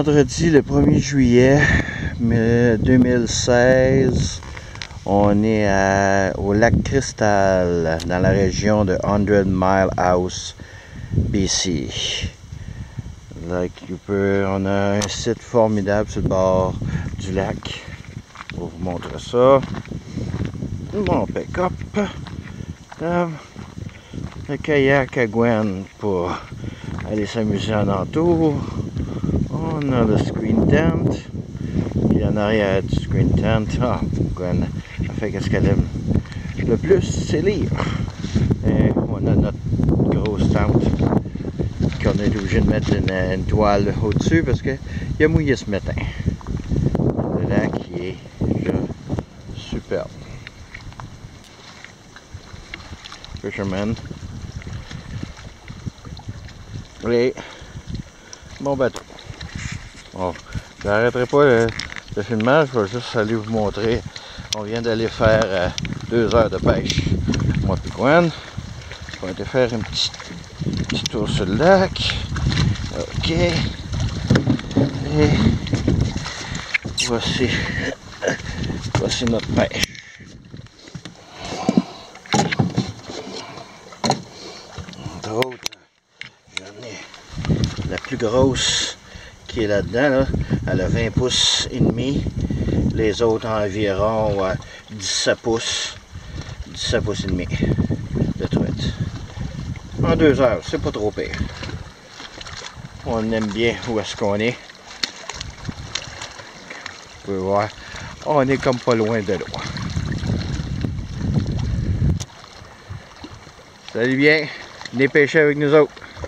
vendredi le 1er juillet 2016. On est au lac Crystal, dans la région de 100 Mile House, BC. On a un site formidable sur le bord du lac. Je vais vous montrer ça. Mon pick-up. Le kayak à Gwen pour aller s'amuser en entour. On a le screen tent. Et en arrière du screen tent, Gwen a fait qu'est-ce qu'elle aime le plus, c'est lire. Et on a notre grosse tente qu'on est obligé de mettre une toile au-dessus parce qu'il a mouillé ce matin. Le lac qui est superbe. Fisherman. Et mon bateau. Bon, je n'arrêterai pas le filmage, je vais juste aller vous montrer. On vient d'aller faire 2 heures de pêche. Moi et Gwen. On va aller faire un petit tour sur le lac. Ok. Et voici notre pêche. Entre autres, j'en ai la plus grosse qui est là-dedans, là. Elle a 20 pouces et demi. Les autres environ 17 pouces. 17 pouces et demi de truite. En 2 heures, c'est pas trop pire. On aime bien où est-ce qu'on est. Vous pouvez voir, on est comme pas loin de l'eau. Salut bien, venez pêcher avec nous autres.